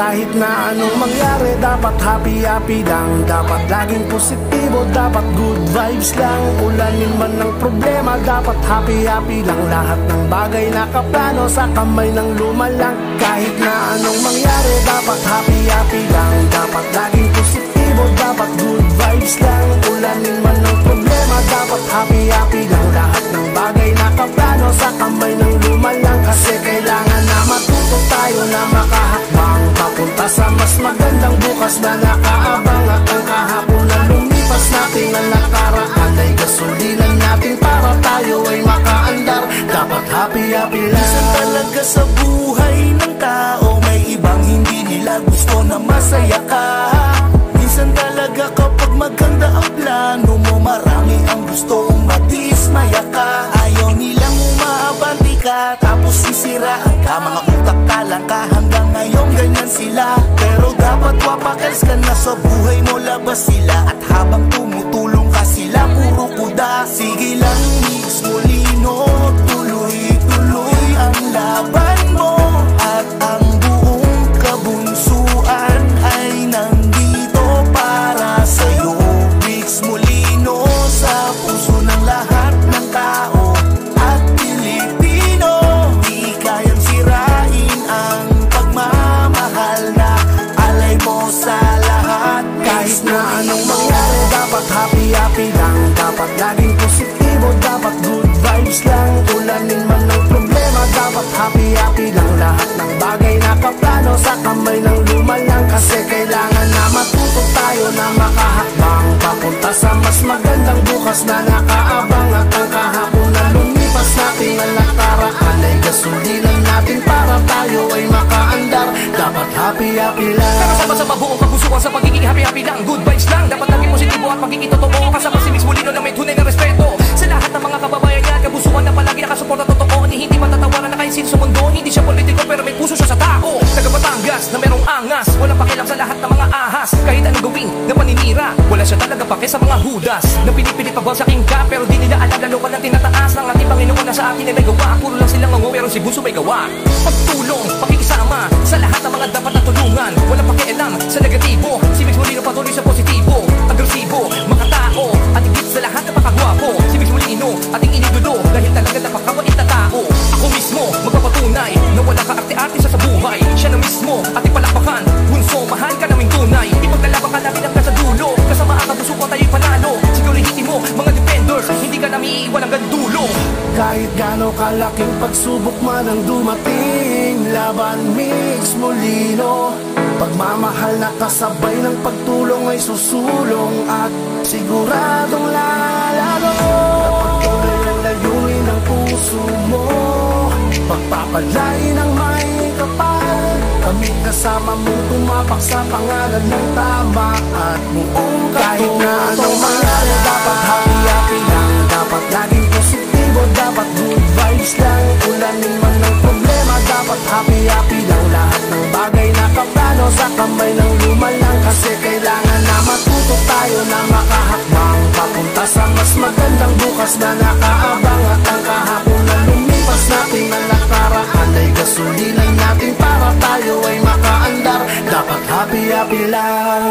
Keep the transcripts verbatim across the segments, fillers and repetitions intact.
Kahit na anong mangyari, dapat happy-happy lang. Dapat laging positibo, dapat good vibes lang. Ulanin man ng problema, dapat happy-happy lang. Lahat ng bagay nakaplano sa kamay ng lumalang. Kahit na anong mangyari, dapat happy-happy lang. Dapat laging positibo, dapat good vibes lang. Ulanin man ng problema, dapat happy-happy lang. Lahat ng bagay nakaplano sa kamay ng lumalang. Kasi kailangan na matuto tayo na makahakbang papunta sa mas magandang bukas na nakaabang. At ang kahapon na lumipas natin ang nakaraan ay gasulinan natin para tayo ay makaandar. Dapat happy-happy lang. Minsan talaga sa buhay ng tao may ibang hindi nila gusto na masaya ka. Minsan talaga kapag maganda ang plano mo, marami ang gustong madismaya ka. Ayaw nilang umaabanti ka, tapos sisiraan ka. Mga utak talang ka, hanggang ngayon ganyan sila. Pero dapat wapakels ka na sa buhay mo, labas sila. At habang tumutulong ka sila, puro kuda. Sige lang mix molino, tuloy-tuloy ang laban mo. At ang buong kabunsuan ay nandito para sa'yo. Mix molino sa puso ng lahat ng tao at Pilipino. Di kayang sirain ang pagmamahal na alay mo sa lahat. Kahit na anong mangyari, dapat happy-happy lang. Dapat laging positibo, dapat good vibes lang. Ulanin man ng problema, dapat happy-happy lang. Lahat ng bagay nakaplano sa kamay ng lumalang. Kasi kailangan na matuto tayo na makahakbang papunta sa mas magandang bukas na nakaabang. At ang kahapon na lumipas natin ang nakaraan ay gasulinan natin para tayo ay makaandar. Dapat happy-happy lang. Kasama-sama buong kagustuhan sa pagiging happy-happy lang. Good vibes lang, dapat laging positibo at pagiging totoo. Kasama si Mix Molino na may tunay na respeto sa lahat ng mga kababayan niya. Kagustuhan na palagi nakasuporta totoo, ni hindi matatawaran na kahit sino sa mundo. Hindi siya politiko pero may puso siya sa tao. Taga Batangas na merong angas, walang pakialam sa lahat ng mga ahas. Kahit anong gawin na paninira, wala siya talaga pake sa mga hudas na pinipilit pabal sa king ka. Pero di nila alam lalo ka ng tinataas ng ating Panginoon na sa atin ay nagawa. Puro lang silang ngango pero si Bunso may gawa. Pagtulong, pakikisama sa lahat ng mga dapat na tulungan. Walang pakialam sa negatibo, si Mix Molino patuloy sa positibo. Agresibo, makatao, at higit sa lahat na pakagwapo. Si Mix Molino, ating inidulo, dahil talaga napakawait na tao. Ako mismo, magpapatunay na wala ka arte-arte sa buhay. Siya na mismo, ating palakpakan. Bunso, mahal ka naming tunay. Ipaglalaban ka namin hanggang sa dulo. Kasama ang kagusto ko tayo'y panalo. Sigaw lehitimo, mga defenders, hindi ka namin iiwan hanggang dulo. Kahit gaano kalaking pagsubok man ang dumating, laban Mix Molino. Pagmamahal na kasabay ng pagtulong ay susulong at siguradong lalaro. Pagtuloy ang layunin ng puso mo, pagpapalain ng may kapal. Kami kasama mo tumapak sa pangalan ng tama at buong katotohanan. Kahit na anong mangyari, dapat happy-happy lang. Dapat laging positibo, dapat good vibes lang. Ulanin man ng problema, dapat happy-happy lang. Lahat ng bagay nakaplano sa kamay ng lumalang. Kasi kailangan na matuto tayo na makahakbang papunta sa mas magandang bukas na nakaabang. At ang kahapon na lumipas natin ang nakaraan ay gasulinan natin para tayo ay makaandar. Dapat happy-happy lang.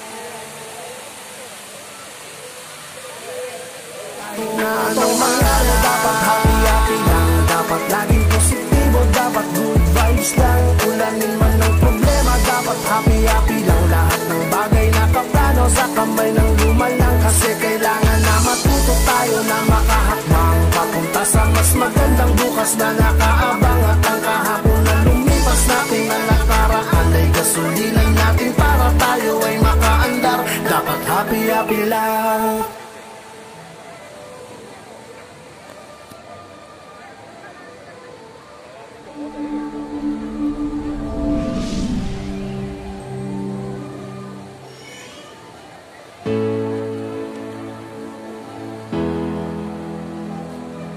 Kahit na anong mangyari, dapat happy-happy lang. Dapat laging positibo, dapat good vibes lang. Ulanin man ng problema, dapat happy-happy lang. Lahat ng bagay nakaplano sa kamay ng lumalang. Kasi kailangan na matuto tayo na makahakbang papunta sa mas magandang bukas na nakaabang. At ang kahapon na lumipas natin ang nakaraan ay gasulinan natin para tayo ay makaandar. Dapat happy-happy lang.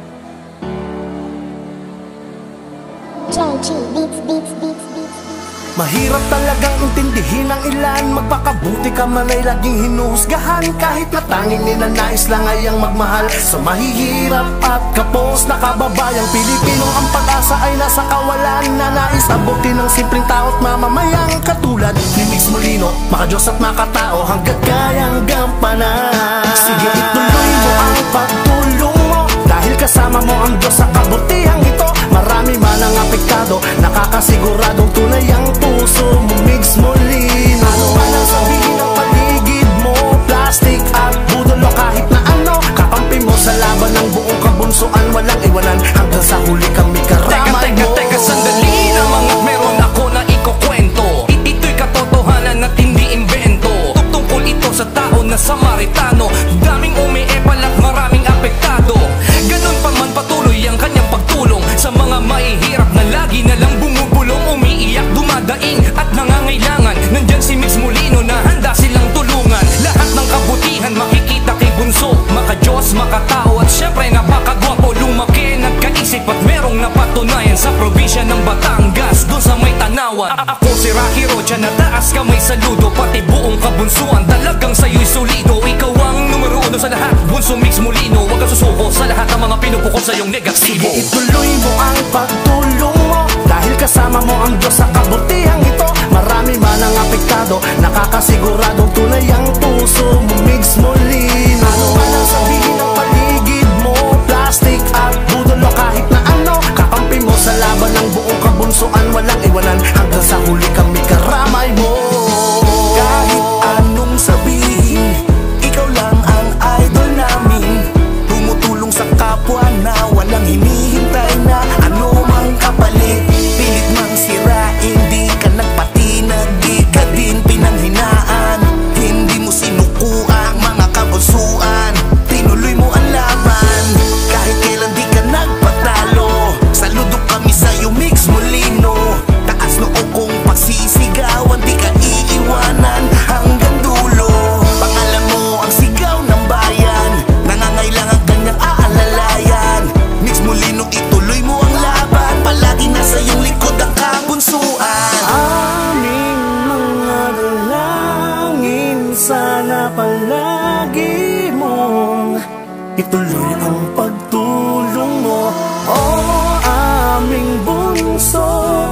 J G Beats, Beats, Beats, Beats, Beats. Mahirap talagang intindihin ng ilan, magpakabuti ka man ay laging hinuhusgahan. Kahit na tanging ninanais lang ay ang magmahal sa mahihirap at kapos na kababayang Pilipino. Ang pag-asa ay nasa kawalan na nais abutin ng simpleng tao't mamamayang katulad ni Mix Molino, makadiyos at makatao hanggat kayang gampanan. Sige, ituloy mo ang pagtulong mo, dahil kasama mo ang Diyos sa kabutihang ito. Marami man ang apektado, nakakasiguradong tunay ang puso mo, Mix Molino. Ano man ang sabihin ng paligid mo, plastic at budol o kahit na ano, kakampi mo sa laban ng buong kabunsuan, walang iwanan hanggang sa huli kang may karamay mo. Teka, teka, teka, sandali lamang at meron ako na ikukwento. Ito'y katotohanan at hindi imbento. Tungkol ito sa tao na Samaritano, daming umiepal at maraming apektado. Ganun pa man patuloy ang kanyang pagtulong sa mga mahihirap na lagi na lang bumubulong, umiiyak, dumadaing at nangangailangan. Nandyan si Mix Molino na handa silang tulungan. Lahat ng kabutihan makikita kay Bunso, makadiyos, makatao at syempre napakagwapo. Lumaki, nagkaisip at merong napatunayan sa probinsya ng Batangas, dun sa may tanawan. A Ako si Rocky Rocha na taas kamay saludo, pati buong kabunsuan talagang sa'yo'y solido. Ikaw ang numero uno sa lahat, Bunso Mix Molino. Huwag kang susuko sa lahat ng mga pinupukol sa'yong negatibo. Sige, ituloy mo ang pagtulong mo, dahil kasama mo ang Diyos sa kabutihang ito. Marami man ang apektado, nakakasiguradong tunay ang puso mo, Mix Molino. Ano man ang sabihin ng paligid mo, plastic at budol o kahit na ano, kakampi mo sa laban ng buong kabunsuan, walang iwanan hanggang sa huli kang may karamay mo. Kahit anong sabihin, ikaw lang ang idol namin. Tumutulong sa kapwa na walang hinihintay na ano mang kapalit. Pilit mang sirain, di ka nagpatinag, di ka din pinanghinaan. Hindi mo sinukuha ang mga kabunsuan, tinuloy mo ang laban. Kahit kailan di ka nagpatalo, saludo kami sa'yo, Mix Molino. Taas noo kong pagsisigawan, di ka iiwanan hanggang dulo. Pangalan mo ang sigaw ng bayan, nangangailangan kanyang aalalayan. Mix Molino, ituloy mo ang laban, palagi nasa iyong likod ang kabunsuan. Aming mga dalangin, sana palagi mong ituloy ang pagtulong mo. O aming bunso,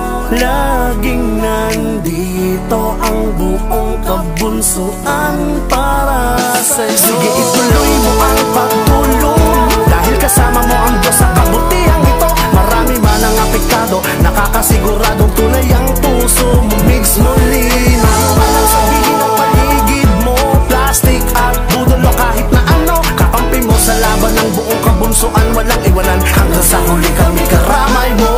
laging nandito ang buong kabunsuan para sa'yo. Sige, ituloy mo ang pagtulong, dahil kasama mo ang Diyos sa kabutihang ito. Marami man ang apektado, nakakasiguradong tunay ang puso mo, Mix Molino. Ano man ang sabihin ng paligid mo, plastic at budol o kahit na ano, kakampi mo sa laban ng buong kabunsuan, walang iwanan hanggang sa huli kang may karamay mo.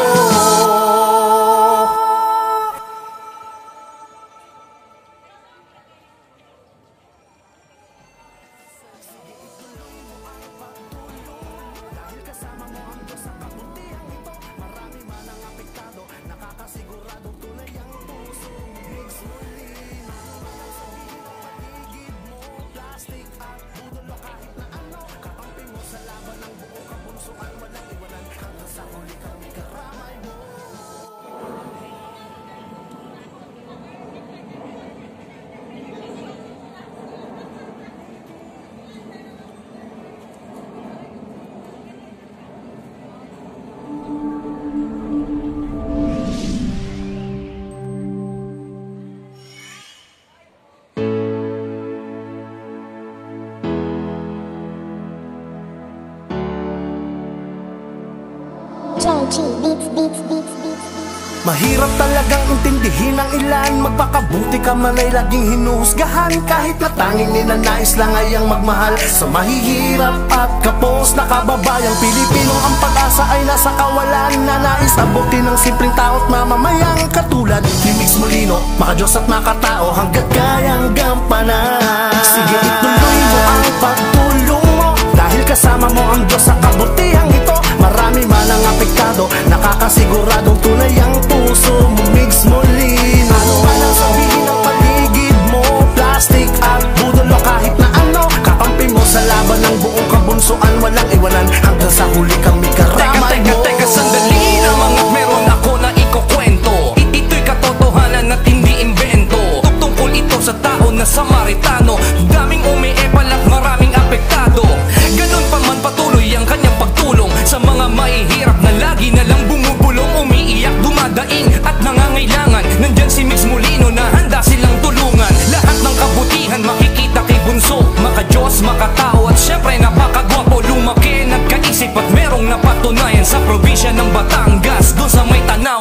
Mahirap talagang intindihin ng ilan, magpakabuti ka man ay laging hinuhusgahan. Kahit na tanging ninanais lang ay ang magmahal sa mahihirap at kapos na kababayang Pilipino. Ang pag-asa ay nasa kawalan na nais abutin ng simpleng tao't mamamayang katulad ni Mix Molino, makadiyos at makatao hanggat kayang gampanan. Sige, ituloy mo ang pagtulong mo, dahil kasama mo ang Diyos sa kabutihang ito. Marami man ang apektado, nakakasiguradong tunay ang puso mo, Mix Molino. Ano man ang sabihin ng paligid mo, plastic at budol o kahit na ano, kakampi mo sa laban ng buong kabunsuan, walang iwanan hanggang sa huli kang may karamay mo. Teka, teka, teka, sandali lamang at meron ako na ikukwento. Ito'y katotohanan at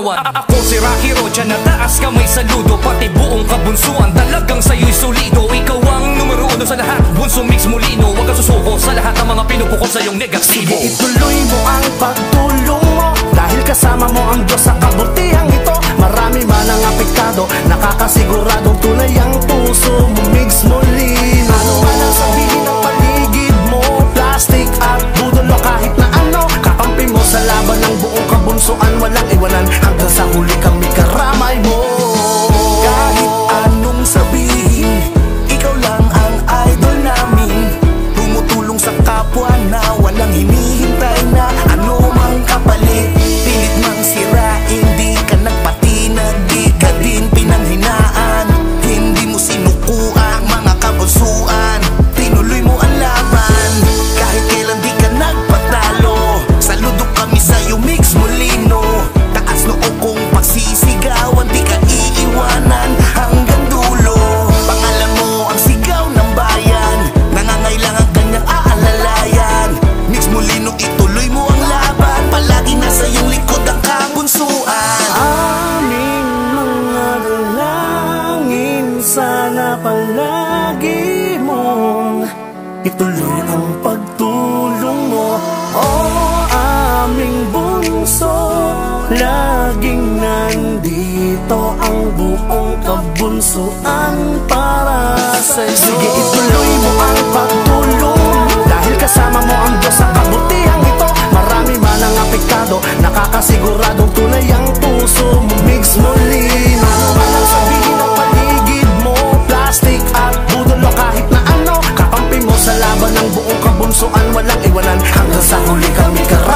katawan. A Ako si Rocky Road, dyan na taas kamay saludo. Pati buong kabunsuan, talagang sa'yo'y solido. Ikaw ang numero uno sa lahat, Bunso Mix Molino. Huwag kang susuko sa lahat ng mga pinupukol sa'yong negatibo. Sige, ituloy mo ang pagtulong mo, dahil kasama mo ang Diyos sa kabutihang ito. Marami man ang apektado, nakakasiguradong tunay ang puso mo, Mix Molino. Ano man ang sabihin ng paligid mo, plastic at budol o kahit na ano, kakampi mo sa laban ng buong kabunsuan. Walang iwanan hanggang sa huli kami karamay mo. Kahit anong sabihin, ikaw lang ang idol namin. Tumutulong sa kapwa na walang hinihintay na ano mang kapalit. Pilit mang sirain, di ka nagpatinag, di ka din pinanghinaan. Hindi mo sinuko ang mga kabunsuan, tinuloy mo ang laban. Kahit kailan di ka nagpatalo, saludo kami sa'yo, Mix Molino. Taas noo kong pagsisigawan, di ka iiwanan hanggang dulo. Pangalan mo ang sigaw ng bayan, nangangailangan kanyang aalalayan. Mix Molino, ituloy mo ang laban, palagi nasa iyong likod ang kabunsuan. Aming mga dalangin, sana palagi mong ituloy ang pagtulong mo. O aming bunso, laging nandito ang buong kabunsuan para sa'yo. Sige, ituloy mo ang pagtulong, dahil kasama mo ang Diyos sa kabutihang ito. Marami man ang apektado, nakakasiguradong tunay ang puso mo, Mix Molino. Ano man ang sabihin ng paligid mo, plastic at budol o kahit na ano, kakampi mo sa laban ng buong kabunsuan. Walang iwanan hanggang sa huli kami karamay.